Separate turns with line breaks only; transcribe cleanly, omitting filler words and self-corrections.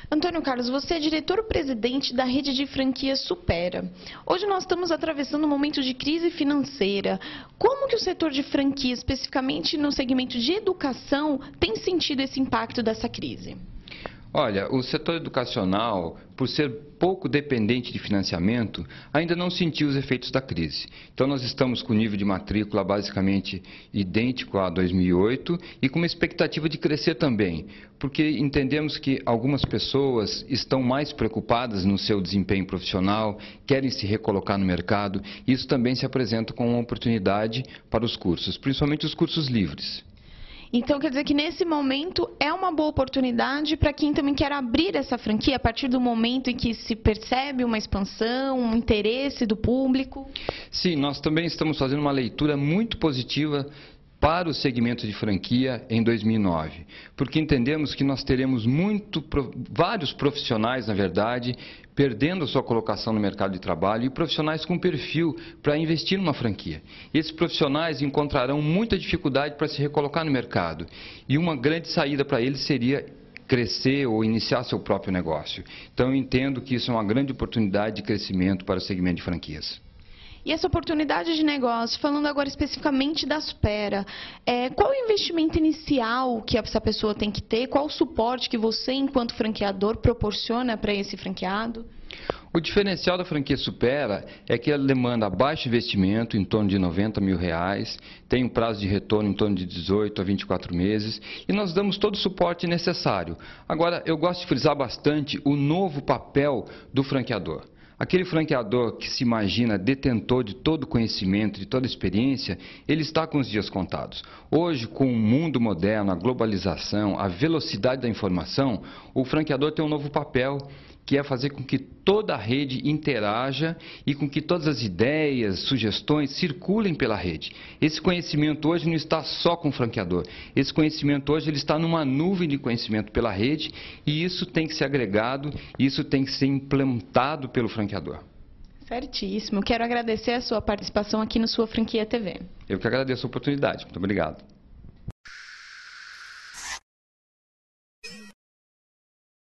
Antônio Carlos, você é diretor-presidente da rede de franquias Supera. Hoje nós estamos atravessando um momento de crise financeira. Como que o setor de franquias, especificamente no segmento de educação, tem sentido esse impacto dessa crise?
Olha, o setor educacional, por ser pouco dependente de financiamento, ainda não sentiu os efeitos da crise. Então, nós estamos com o nível de matrícula basicamente idêntico a 2008 e com uma expectativa de crescer também, porque entendemos que algumas pessoas estão mais preocupadas no seu desempenho profissional, querem se recolocar no mercado, e isso também se apresenta como uma oportunidade para os cursos, principalmente os cursos livres.
Então, quer dizer que nesse momento é uma boa oportunidade para quem também quer abrir essa franquia a partir do momento em que se percebe uma expansão, um interesse do público?
Sim, nós também estamos fazendo uma leitura muito positiva para o segmento de franquia em 2009, porque entendemos que nós teremos vários profissionais, na verdade, perdendo a sua colocação no mercado de trabalho e profissionais com perfil para investir numa franquia. Esses profissionais encontrarão muita dificuldade para se recolocar no mercado e uma grande saída para eles seria crescer ou iniciar seu próprio negócio. Então, eu entendo que isso é uma grande oportunidade de crescimento para o segmento de franquias.
E essa oportunidade de negócio, falando agora especificamente da Supera, qual o investimento inicial que essa pessoa tem que ter? Qual o suporte que você, enquanto franqueador, proporciona para esse franqueado?
O diferencial da franquia Supera é que ela demanda baixo investimento, em torno de R$90 mil, tem um prazo de retorno em torno de 18 a 24 meses e nós damos todo o suporte necessário. Agora, eu gosto de frisar bastante o novo papel do franqueador. Aquele franqueador que se imagina detentor de todo o conhecimento, de toda a experiência, ele está com os dias contados. Hoje, com o mundo moderno, a globalização, a velocidade da informação, o franqueador tem um novo papel, que é fazer com que toda a rede interaja e com que todas as ideias, sugestões circulem pela rede. Esse conhecimento hoje não está só com o franqueador. Esse conhecimento hoje ele está numa nuvem de conhecimento pela rede e isso tem que ser agregado, isso tem que ser implantado pelo franqueador.
Certíssimo. Quero agradecer a sua participação aqui no Sua Franquia TV.
Eu que agradeço a oportunidade. Muito obrigado.